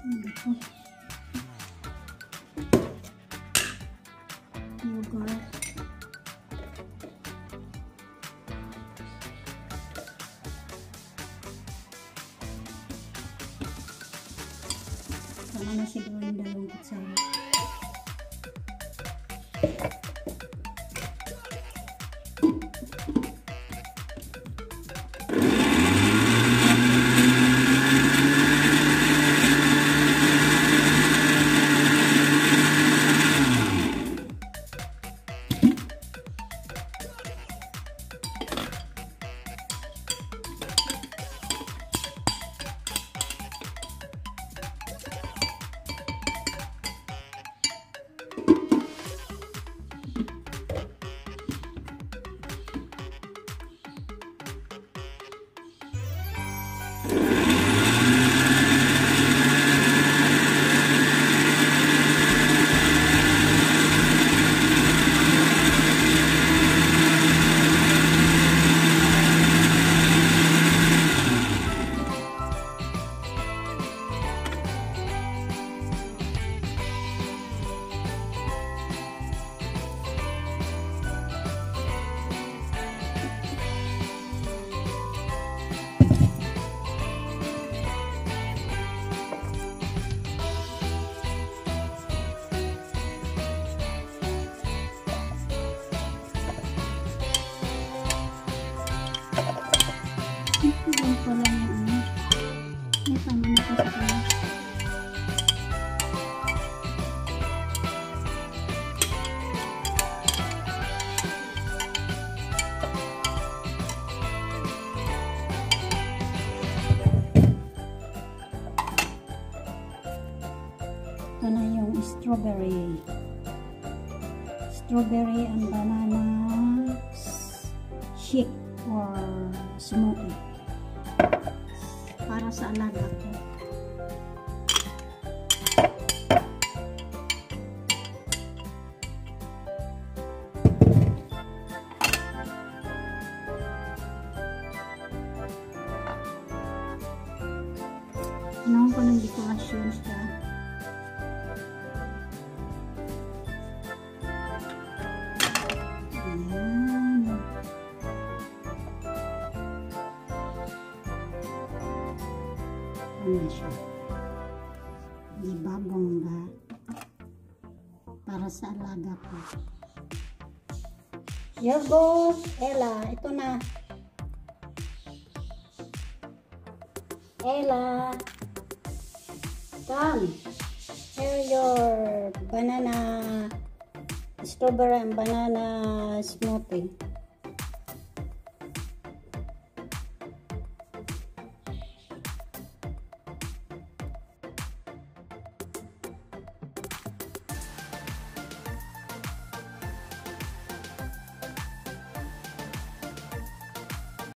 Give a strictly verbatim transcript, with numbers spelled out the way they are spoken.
Ito. Yogurt. Sama na siguro yung dalawang kutsara. Yan pala yung ano. May tama na kasi pala. Ito na yung strawberry. Strawberry and banana shake or smoothie. Para sa alaga ko. Ginawa ko ng dekorasyon siya. Ayan. Ayan siya. Diba, bongga? Para sa alaga ko. Here goes Ella. Ito na. Ella. Come. Here your banana, strawberry and banana smoothie.